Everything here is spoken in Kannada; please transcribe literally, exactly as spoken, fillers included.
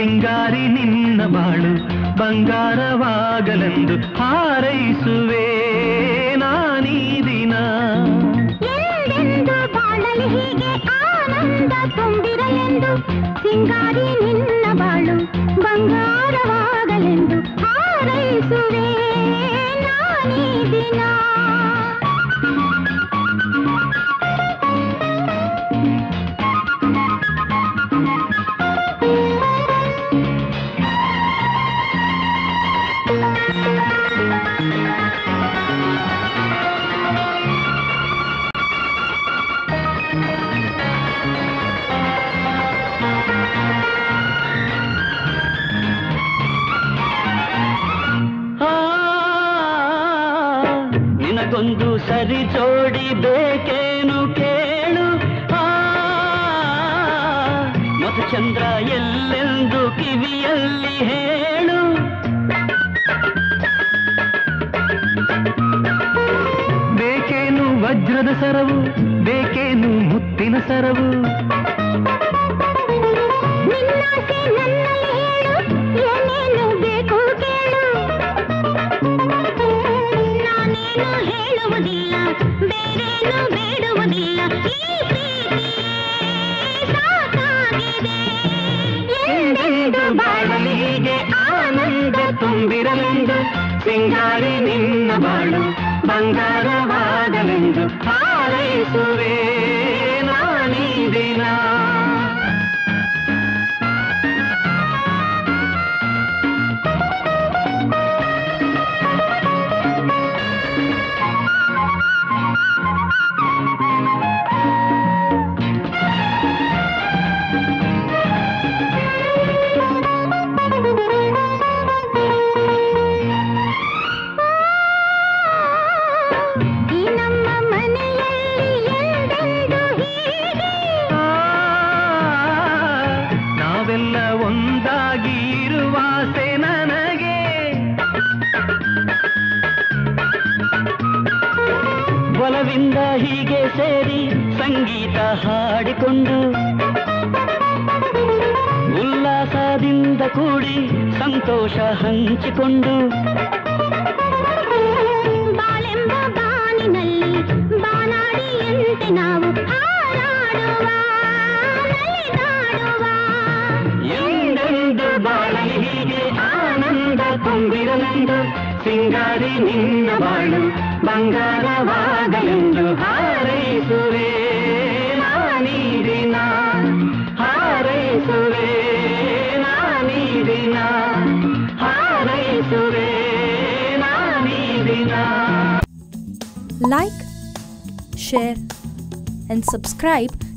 ಸಿಂಗಾರಿ ನಿನ್ನ ಬಾಳು ಬಂಗಾರವಾಗಲೆಂದು ಹಾರೈಸುವೆ ನಾನೀ ದಿನ. ಎಂದೆಂದು ಬಾಳಲಿ ಹೀಗೆ ಆನಂದ ತುಂಬಿರಲೆಂದು ಸಿಂಗಾರಿ ನಿನ್ನ ಬಾಳು ಬಂಗಾರವಾಗಲೆಂದು ಹಾರೈಸುವೆ ನಾನೀ ದಿನ. ನಿನಗೊಂದು ಸರಿ ಜೋಡಿ ಬೇಕೇನು ಕೇಳು, ಮಧುಚಂದ್ರ ಎಲ್ಲೆಂದು ಕಿವಿಯಲ್ಲಿ ಹೇಳು. ಬೇಕೇನು ವಜ್ರದ ಸರವು, ಬೇಕೇನು ಮುತ್ತಿನ ಸರವು. ನಿನ್ನಾಸೆ ನನ್ನಲ್ಲಿ ಹೇಳು, ಏನೇನು ಬೇಕು ಕೇಳು. ನಾನೇನು ಹೇಳುವುದಿಲ್ಲ, ಬೇರೇನು ಬೇಡುವುದಿಲ್ಲ. ಈ ಪ್ರೀತಿ ಸಾಕಾಗಿದೆ. ಎಂದೆಂದು ಬಾಳಲಿ ಹೀಗೆ ಆನಂದ ತುಂಬಿರಲೆಂದು ಸಿಂಗಾರಿ ನಿನ್ನ ಬಾಳು ಬಂಗಾರವಾಗಲೆಂದು ಹಾರೈಸುವೆ ನಾನೀ ದಿನ. ನಾವೆಲ್ಲ ಒಂದಾಗಿ ಇರುವಾಸೆ ನನಗೆ. ಒಲವಿಂದ ಹೀಗೆ ಸೇರಿ ಸಂಗೀತ ಹಾಡಿಕೊಂಡು ಉಲ್ಲಾಸದಿಂದ ಕೂಡಿ ಸಂತೋಷ ಹಂಚಿಕೊಂಡು ಬಾಳೆಂಬ ಬಾನಿನಲ್ಲಿ ಬಾನಾಡಿಯಂತೆ ನಾವು ಹಾರಾಡುವ ನಲಿದಾಡುವ. ಎಂದೆಂದು ಬಾಳಲಿ ಹೀಗೆ ಆನಂದ ತುಂಬಿರಲೆಂದು ಸಿಂಗಾರಿ ನಿನ್ನ ಬಾಳು ಬಂಗಾರವಾಗಲೆಂದು ಹಾರೈಸುವೆ ನಾನೀ ದಿನ. ಹಾರೈಸುವೆ ನಾನೀ ದಿನ. ಹಾರೈಸುವೆ ನಾನೀ ದಿನ. Like, share and subscribe